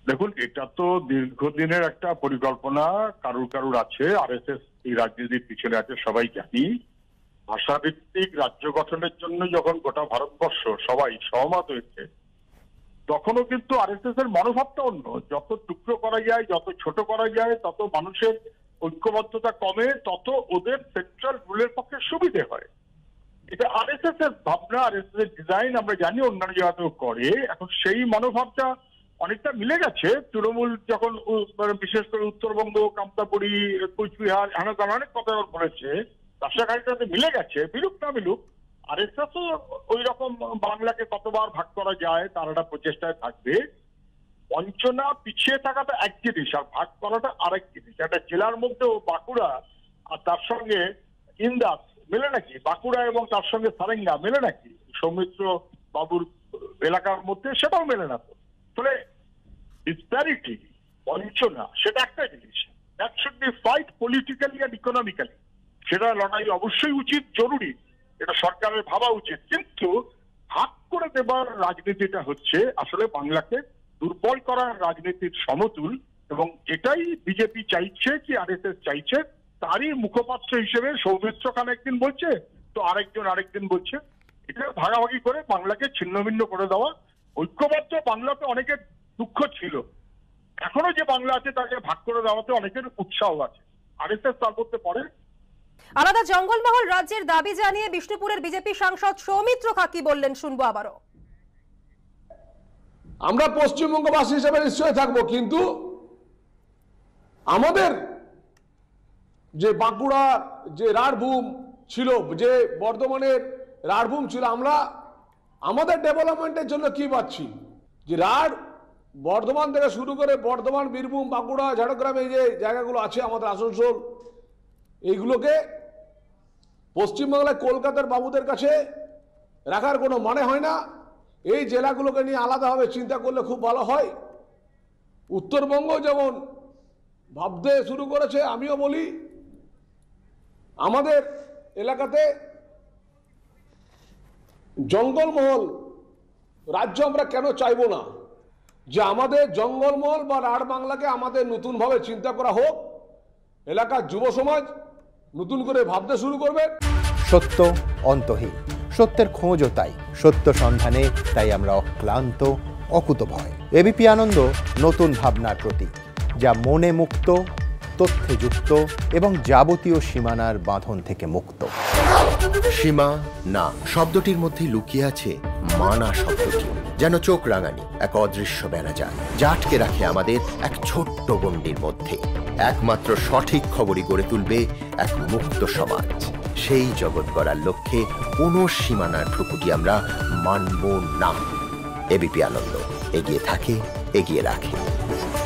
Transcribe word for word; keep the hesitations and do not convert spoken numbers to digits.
দেখুন, এটা তো দীর্ঘদিনের একটা পরিকল্পনা কারুর কারুর আছে। আরএসএস এই রাজনীতির পিছনে আছে, সবাই জানি। ভাষাভিত্তিক রাজ্য গঠনের জন্য যখন গোটা ভারতবর্ষ সবাই সহমত হয়েছে, তখনও কিন্তু আরএসএস এর মনোভাবটা অন্য। যত টুকরো করা যায়, যত ছোট করা যায়, তত মানুষের ঐক্যবদ্ধতা কমে, তত ওদের সেন্ট্রাল রুলের পক্ষে সুবিধে হয়। এটা আরএসএস এর ভাবনা, আরএসএস এর ডিজাইন। আমরা জানি অন্যান্য জায়গাতেও করে। এখন সেই মনোভাবটা অনেকটা মিলে গেছে। তৃণমূল যখন বিশেষ করে উত্তরবঙ্গ, কামতাপুরী, কোচবিহার, হেন অনেক কথা বলেছে, রাস্তাঘাটটাতে মিলে গেছে। মিলুক না মিলুক, আরএসএসও ওই রকম বাংলাকে কতবার ভাগ করা যায় তার একটা প্রচেষ্টায় থাকবে। বঞ্চনা, পিছিয়ে থাকাটা এক জিনিস, আর ভাগ করাটা আরেক জিনিস। একটা জেলার মধ্যে বাঁকুড়া আর তার সঙ্গে ইন্দাস মেলে নাকি? বাঁকুড়া এবং তার সঙ্গে সারেঙ্গা মেলে নাকি? সৌমিত্র বাবুর এলাকার মধ্যে সেটাও মেলে না। তো ফলে ডিসপ্যারিটি, বঞ্চনা, সেটা একটা জিনিস। That should be fight politically and economically. সেটা লড়াই অবশ্যই উচিত, জরুরি, এটা সরকারের ভাবা উচিত। কিন্তু ভাগ করে দেবার রাজনীতিটা হচ্ছে আসলে বাংলাকে দুর্বল করার রাজনীতির সমতুল, এবং এটাই বিজেপি চাইছে কি আরএসএস চাইছে। তারই মুখপাত্র হিসেবে সৌমিত্র খান একদিন বলছে, তো আরেকজন আরেকদিন বলছে। এটা ভাগাভাগি করে বাংলাকে ছিন্নভিন্ন করে দেওয়া। ঐক্যবদ্ধ বাংলাতে অনেকের দুঃখ ছিল, এখনো যে বাংলা আছে তাকে ভাগ করে দেওয়াতে অনেকের উৎসাহ আছে। আরএসএস তার করতে পারে। আলাদা জঙ্গলমহল রাজ্যের দাবি জানিয়ে বিষ্ণুপুরের বিজেপি সাংসদ সৌমিত্র খা কি বললেন, শুনবো আবারও। আমরা পশ্চিমবঙ্গবাসী হিসেবে নিশ্চয়ই থাকবো, কিন্তু আমাদের যে বাঁকুড়া যে রাঢ়ভূম ছিল, যে বর্ধমানের রাঢ়ভূম ছিল, আমরা আমাদের ডেভেলপমেন্টের জন্য কি পাচ্ছি? যে রাঢ় বর্ধমান থেকে শুরু করে বর্ধমান, বীরভূম, বাঁকুড়া, ঝাড়গ্রামে যে জায়গাগুলো আছে, আমাদের আসানসোল, এইগুলোকে পশ্চিমবাংলায় কলকাতার বাবুদের কাছে রাখার কোনো মানে হয় না। এই জেলাগুলোকে নিয়ে আলাদাভাবে চিন্তা করলে খুব ভালো হয়। উত্তরবঙ্গ যেমন ভাবতে শুরু করেছে, আমিও বলি আমাদের এলাকাতে জঙ্গলমহল রাজ্য আমরা কেন চাইবো না? যে আমাদের জঙ্গলমহল বা রাঢ় বাংলাকে আমাদের নতুনভাবে চিন্তা করা হোক। এলাকার যুব সমাজ নতুন করে ভাবতে শুরু করবে। সত্য অন্তহীন, সত্যের খোঁজও তাই, সত্য সন্ধানে তাই আমরা অক্লান্ত, অকুতভয়। এবিপি আনন্দ নতুন ভাবনার প্রতীক, যা মনে মুক্ত, তথ্যে যুক্ত এবং যাবতীয় সীমানার বাঁধন থেকে মুক্ত। সীমা না শব্দটির মধ্যে লুকিয়ে আছে মানা শব্দটি, যেন চোখ রাঙানি এক অদৃশ্য বেড়াজাল, যা আটকে রাখে আমাদের এক ছোট্ট গণ্ডির মধ্যে। একমাত্র সঠিক খবরই গড়ে তুলবে এক মুক্ত সমাজ। সেই জগৎ গড়ার লক্ষ্যে কোনো সীমানার ঠুকুটি আমরা মানব না। এবিপি আনন্দ এগিয়ে থাকে, এগিয়ে রাখে।